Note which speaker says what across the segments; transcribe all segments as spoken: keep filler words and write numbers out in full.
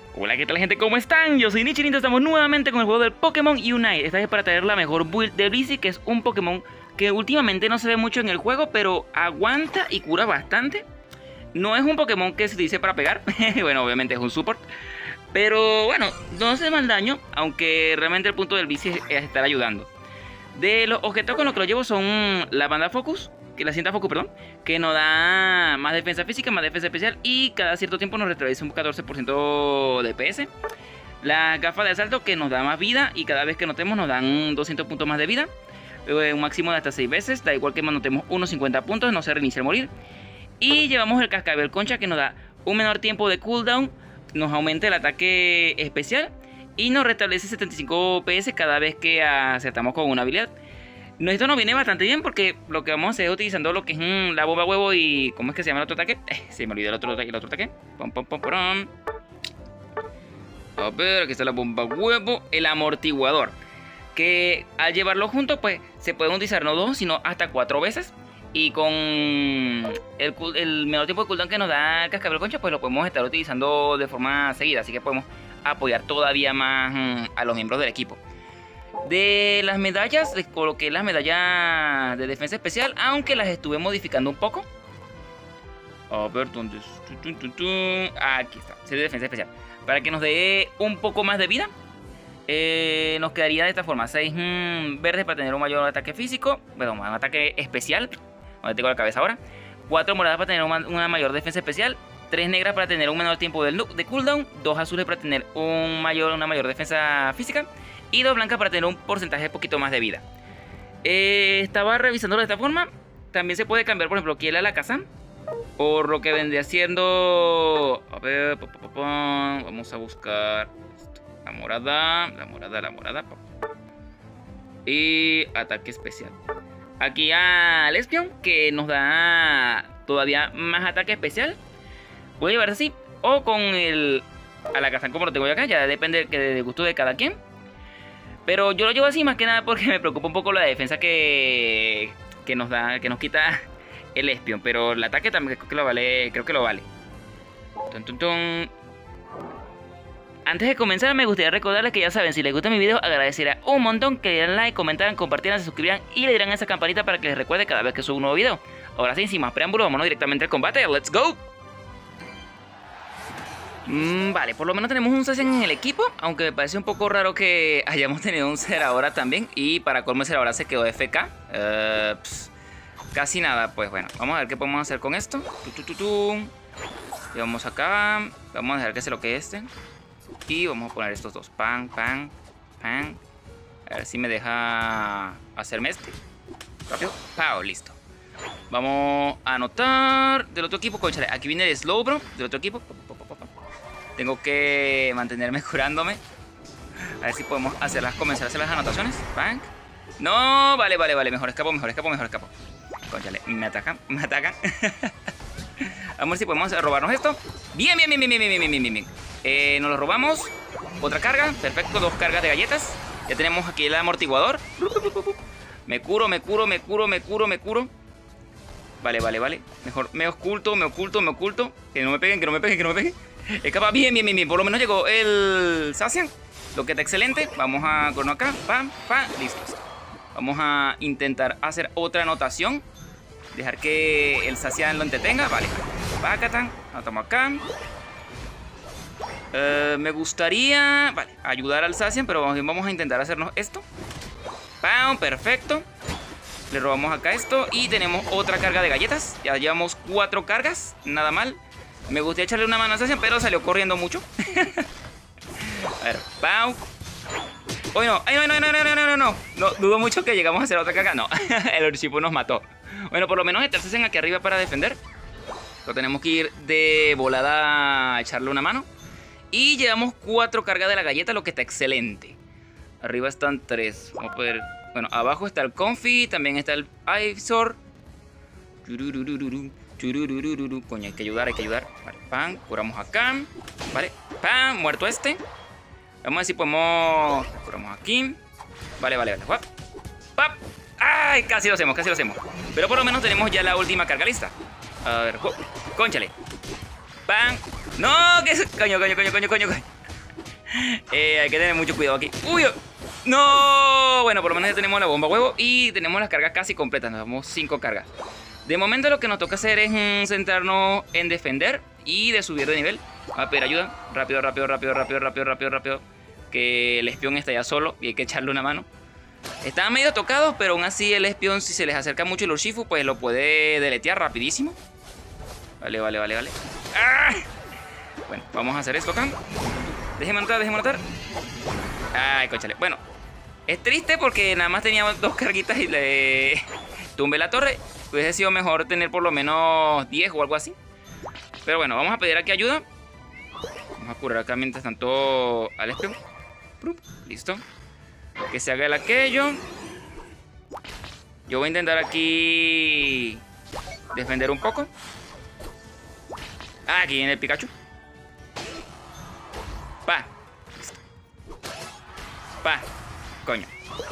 Speaker 1: Hola, ¿qué tal, gente? ¿Cómo están? Yo soy Nichirin, estamos nuevamente con el juego del Pokémon Unite. Esta vez para traer la mejor build de Blissey, que es un Pokémon que últimamente no se ve mucho en el juego, pero aguanta y cura bastante. No es un Pokémon que se dice para pegar, bueno, obviamente es un support, pero bueno, no hace mal daño, aunque realmente el punto del Blissey es estar ayudando. De los objetos con los que lo llevo son la banda Focus, que la cinta Focus, perdón, que nos da más defensa física, más defensa especial y cada cierto tiempo nos retrae un catorce por ciento de D P S. Las gafas de asalto, que nos da más vida y cada vez que notemos nos dan doscientos puntos más de vida, un máximo de hasta seis veces, da igual que notemos unos cincuenta puntos, no se reinicia al morir. Y llevamos el cascabel concha, que nos da un menor tiempo de cooldown, nos aumenta el ataque especial y nos restablece setenta y cinco P S cada vez que acertamos con una habilidad. Esto nos viene bastante bien porque lo que vamos a hacer es utilizando lo que es mmm, la bomba huevo y... ¿Cómo es que se llama el otro ataque? Eh, se me olvidó el otro ataque, el otro ataque. Pom, pom, pom, pom. A ver, aquí está la bomba huevo. El amortiguador, que al llevarlo junto, pues se puede utilizar no dos, sino hasta cuatro veces. Y con el, el menor tiempo de cooldown que nos da el cascabel concha, pues lo podemos estar utilizando de forma seguida. Así que podemos apoyar todavía más mmm, a los miembros del equipo. De las medallas, les coloqué las medallas de defensa especial, aunque las estuve modificando un poco. A ver, ¿dónde es? Aquí está, serie de defensa especial. Para que nos dé un poco más de vida. Eh, nos quedaría de esta forma: seis mmm, verdes para tener un mayor ataque físico, bueno, un ataque especial, donde tengo la cabeza ahora. cuatro moradas para tener una, una mayor defensa especial. tres negras para tener un menor tiempo de, de cooldown. dos azules para tener un mayor, una mayor defensa física. Y dos blancas para tener un porcentaje un poquito más de vida. Eh, estaba revisándolo de esta forma. También se puede cambiar, por ejemplo, aquí el Alakazam, por lo que vendría siendo... A ver, po, po, po, vamos a buscar esto. La morada, la morada, la morada. Y ataque especial. Aquí al Espion, que nos da todavía más ataque especial. Puede llevar así, o con el Alakazam como lo tengo yo acá. Ya depende del gusto de cada quien. Pero yo lo llevo así más que nada porque me preocupa un poco la defensa que, que nos da, que nos quita el Espion. Pero el ataque también creo que lo vale. Creo que lo vale. Tun, tun, tun. Antes de comenzar, me gustaría recordarles que ya saben, si les gusta mi video, agradecería un montón que le dieran like, comentaran, compartieran, se suscribieran y le dieran a esa campanita para que les recuerde cada vez que subo un nuevo video. Ahora sí, sin más preámbulos, vámonos directamente al combate. ¡Let's go! Mm, vale, por lo menos tenemos un Zacian en el equipo, aunque me parece un poco raro que hayamos tenido un Zeraora también. Y para colmo el Zeraora se quedó F K. uh, pss, Casi nada, pues bueno, vamos a ver qué podemos hacer con esto. Tu, tu, tu, tu. Y vamos acá, vamos a dejar que se lo quede este. Y vamos a poner estos dos, pan, pan, pan. A ver si me deja hacerme este. Rápido, pao, listo. Vamos a anotar del otro equipo, conchale. Aquí viene el Slowbro del otro equipo. Tengo que mantenerme curándome. A ver si podemos hacerlas, comenzar a hacer las anotaciones. Bang. No, vale, vale, vale. Mejor escapo, mejor escapo, mejor escapo. Cónchale, me atacan, me atacan. Vamos a ver si podemos robarnos esto. Bien, bien, bien, bien, bien, bien, bien, bien, bien. Eh, nos lo robamos. Otra carga, perfecto, dos cargas de galletas. Ya tenemos aquí el amortiguador. Me curo, me curo, me curo, me curo, me curo. Vale, vale, vale. Mejor me oculto, me oculto, me oculto. Que no me peguen, que no me peguen, que no me peguen. Escapa, bien, bien, bien, bien. Por lo menos llegó el Zacian, lo que está excelente. Vamos a corno acá, pam, pam, listo. Vamos a intentar hacer otra anotación. Dejar que el Zacian lo entretenga, vale. Bacatan, anotamos acá. Uh, me gustaría, vale, ayudar al Zacian, pero vamos a intentar hacernos esto. Pam, perfecto. Le robamos acá esto y tenemos otra carga de galletas. Ya llevamos cuatro cargas, nada mal. Me gustaría echarle una mano a Zacian, pero salió corriendo mucho. A ver, pau. ¡Uy, no! ¡Ay, no, no, no, no, no, no, no! No, dudo mucho que llegamos a hacer otra carga. No, el Urshifu nos mató. Bueno, por lo menos está Zacian aquí arriba para defender. Lo tenemos que ir de volada a echarle una mano. Y llevamos cuatro cargas de la galleta, lo que está excelente. Arriba están tres. Vamos a poder... Bueno, abajo está el Comfy, también está el Ivysaur. Coño, hay que ayudar, hay que ayudar. Vale, pam, curamos acá. Vale, pam, muerto este. Vamos a ver si podemos... Curamos aquí. Vale, vale, vale. Wap, pap. ¡Ay! Casi lo hacemos, casi lo hacemos. Pero por lo menos tenemos ya la última carga lista. A ver, cónchale. ¡Pam! ¡No! ¿Qué es? Coño, coño, coño, coño, coño. eh, hay que tener mucho cuidado aquí. ¡Uy! ¡No! Bueno, por lo menos ya tenemos la bomba huevo y tenemos las cargas casi completas. Nos damos cinco cargas. De momento lo que nos toca hacer es mm, centrarnos en defender y de subir de nivel. A pedir ayuda. Rápido, rápido, rápido, rápido, rápido, rápido, rápido. Que el espión está ya solo y hay que echarle una mano. Estaban medio tocados, pero aún así el espión, si se les acerca mucho el Urshifu, pues lo puede deletear rapidísimo. Vale, vale, vale, vale. ¡Ah! Bueno, vamos a hacer esto acá. Déjeme matar, déjeme matar. Ay, cóchale. Bueno, es triste porque nada más tenía dos carguitas y le tumbé la torre. Hubiese sido mejor tener por lo menos diez o algo así. Pero bueno, vamos a pedir aquí ayuda. Vamos a curar acá mientras tanto al espión. Listo. Que se haga el aquello. Yo voy a intentar aquí defender un poco. Ah, aquí viene el Pikachu. Pa. Listo. Pa. Coño.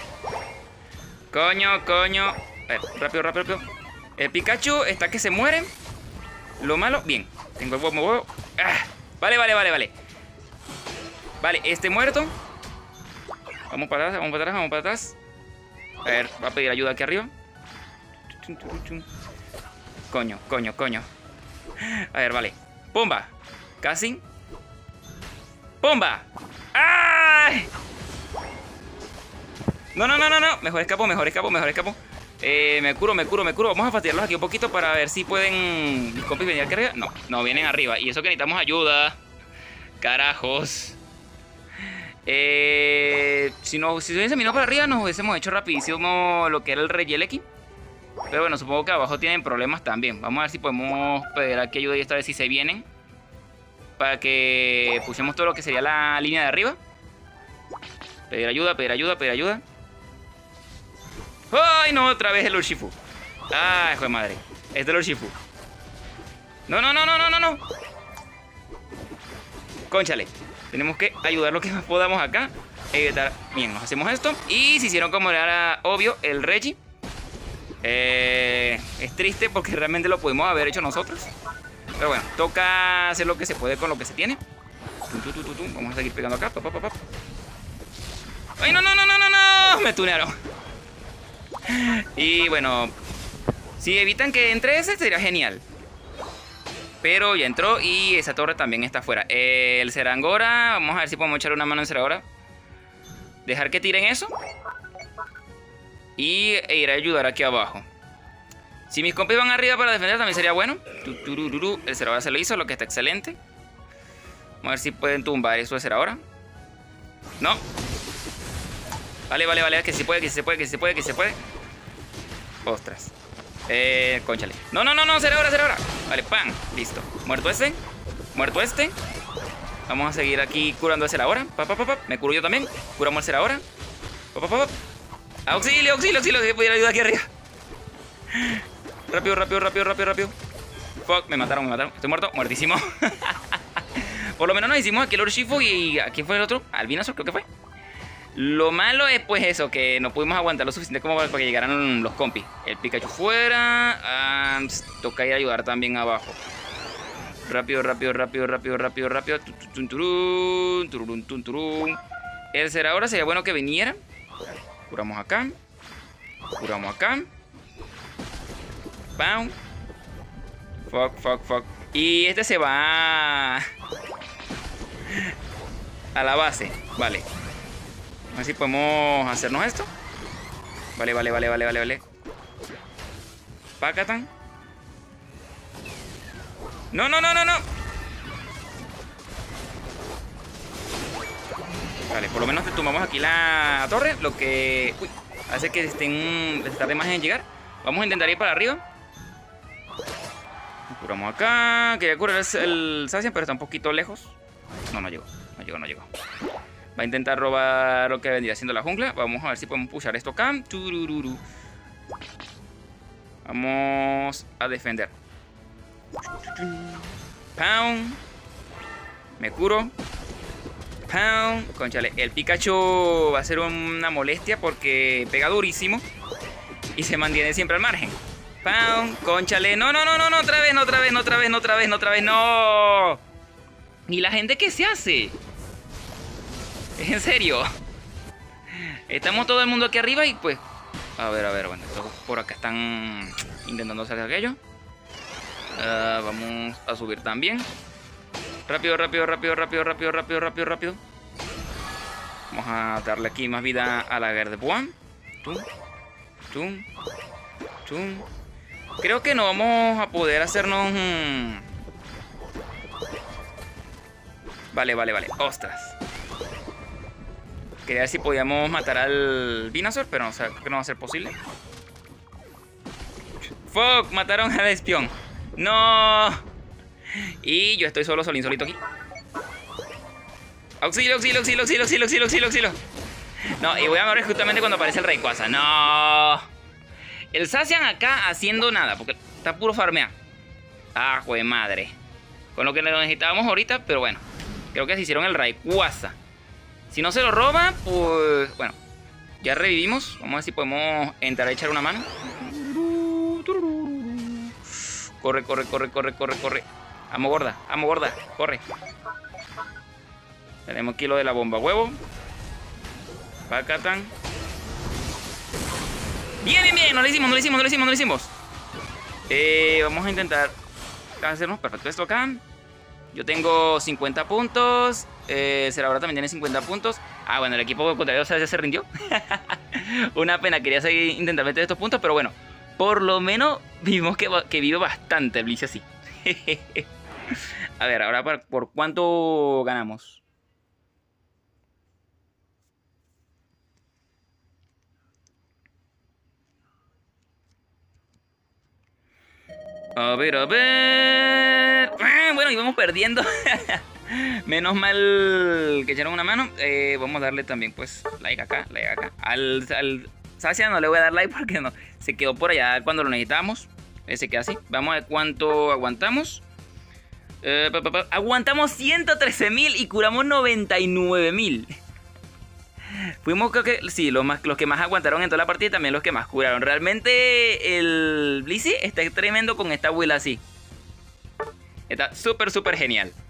Speaker 1: Coño, coño. A ver, rápido, rápido, rápido. El Pikachu está que se muere. Lo malo, bien. Tengo el huevo, huevo. Ah, vale, vale, vale, vale. Vale, este muerto. Vamos para atrás, vamos para atrás, vamos para atrás. A ver, va a pedir ayuda aquí arriba. Coño, coño, coño. A ver, vale. ¡Pumba! Casi. ¡Pumba! ¡Ay! No, no, no, no, no. Mejor escapo, mejor escapo, mejor escapo. Eh, me curo, me curo, me curo. Vamos a fastidiarlos aquí un poquito para ver si pueden mis compis venir aquí arriba. No, no, vienen arriba. Y eso que necesitamos ayuda. Carajos. Eh, si, no, si se hubiesen venido para arriba, nos hubiésemos hecho rapidísimo lo que era el Regieleki. Pero bueno, supongo que abajo tienen problemas también. Vamos a ver si podemos pedir aquí ayuda y esta vez si se vienen. Para que pusiéramos todo lo que sería la línea de arriba. Pedir ayuda, pedir ayuda, pedir ayuda. ¡Ay, no! Otra vez el Urshifu. ¡Ay, hijo de madre! Este es el Urshifu. No, no, no, no, no, no, no. Cónchale. Tenemos que ayudar lo que más podamos acá. Evitar. Bien, nos hacemos esto. Y se hicieron como era obvio el Regi. Eh, es triste porque realmente lo pudimos haber hecho nosotros. Pero bueno, toca hacer lo que se puede con lo que se tiene. Tum, tum, tum, tum. Vamos a seguir pegando acá. Pa, pa, pa, pa. ¡Ay, no, no, no, no, no, no! Me tunearon. Y bueno, si evitan que entre ese sería genial. Pero ya entró y esa torre también está afuera. El Zerangora, vamos a ver si podemos echarle una mano en Zerangora. Dejar que tiren eso. Y e ir a ayudar aquí abajo. Si mis compis van arriba para defender también sería bueno. El Zerangora se lo hizo, lo que está excelente. Vamos a ver si pueden tumbar eso de Zerangora. No. Vale, vale, vale, que si puede, que si se puede, que si se puede, que si se puede. Ostras. Eh, cónchale. No, no, no, no, Zerangora, Zerangora. Vale, pan, listo. Muerto este. Muerto este. Vamos a seguir aquí curando a Zerangora. Pa, pa, pa, pa. Me curo yo también. Curamos a Zerangora. Pa, pa, pa, pa. Auxilio, auxilio, auxilio. Que pudiera ayudar aquí arriba. Rápido, rápido, rápido, rápido, rápido. Fuck, me mataron, me mataron. Estoy muerto, muertísimo. Por lo menos nos hicimos aquí el Urshifu y ¿a quién fue el otro? Al Venusaur, creo que fue. Lo malo es pues eso, que no pudimos aguantar lo suficiente como para que llegaran los compis. El Pikachu fuera. Ah, toca ir a ayudar también abajo. Rápido, rápido, rápido, rápido, rápido, rápido. El Zerangora sería bueno que viniera. Curamos acá. Curamos acá. Pam. Fuck, fuck, fuck. Y este se va a la base. Vale. A ver si podemos hacernos esto. Vale, vale, vale, vale, vale, vale. Pacatan. No, no, no, no, no. Vale, por lo menos tumbamos aquí la torre. Lo que uy, hace que estén, les tarde más en llegar. Vamos a intentar ir para arriba. Curamos acá. Quería curar el Zacian, pero está un poquito lejos. No, no llegó. No llegó, no llegó. Va a intentar robar lo que vendría siendo la jungla. Vamos a ver si podemos pushar esto acá. Turururu. Vamos a defender. Pound. Me curo. Pound. Conchale, el Pikachu va a ser una molestia porque pega durísimo y se mantiene siempre al margen. Pound. Conchale. No, no, no, no, no. Otra vez, no, otra vez, no, otra vez, no, otra vez, no, otra vez, no. ¿Y la gente qué se hace? ¿Es en serio? Estamos todo el mundo aquí arriba y pues... A ver, a ver, bueno, estos por acá están intentando hacer aquello. Uh, vamos a subir también. Rápido, rápido, rápido, rápido, rápido, rápido, rápido, rápido. Vamos a darle aquí más vida a la Gardevoir. Tum, tum, tum. Creo que no vamos a poder hacernos... Hmm... Vale, vale, vale. Ostras. Quería ver si podíamos matar al Venusaur, pero no, o sea, creo que no va a ser posible. ¡Fuck! Mataron al espión. ¡No! Y yo estoy solo, solín, solito aquí. ¡Auxilio, auxilio, auxilio, auxilio, auxilio, auxilio, auxilio, auxilio! No, y voy a morir justamente cuando aparece el Rayquaza. ¡No! El Zacian acá haciendo nada, porque está puro farmear. ¡Ah, jue madre! Con lo que necesitábamos ahorita, pero bueno. Creo que se hicieron el Rayquaza. Si no se lo roba, pues... Bueno, ya revivimos. Vamos a ver si podemos entrar a echar una mano. Corre, corre, corre, corre, corre, corre. Amo gorda, amo gorda, corre. Tenemos aquí lo de la bomba huevo. Pacatan. Bien, bien, bien. No lo hicimos, no lo hicimos, no lo hicimos, no lo hicimos. Eh, vamos a intentar hacernos perfecto esto acá. Yo tengo cincuenta puntos. Eh, Zeraora también tiene cincuenta puntos. Ah, bueno, el equipo contrario ya se rindió. Una pena, quería seguir intentar meter estos puntos, pero bueno. Por lo menos vimos que, que vive bastante el Blissey así. A ver, ahora por, por cuánto ganamos. A ver, a ver. Bueno, íbamos perdiendo. Menos mal que echaron una mano. Eh, vamos a darle también, pues, like acá, like acá. Al, al Zacian no le voy a dar like porque no. Se quedó por allá cuando lo necesitamos. Eh, se queda así. Vamos a ver cuánto aguantamos. Eh, pa, pa, pa. Aguantamos ciento trece mil y curamos noventa y nueve mil. Fuimos, creo que, sí, los, más, los que más aguantaron en toda la partida y también los que más curaron. Realmente el Blissey está tremendo con esta build así. Está súper, súper genial.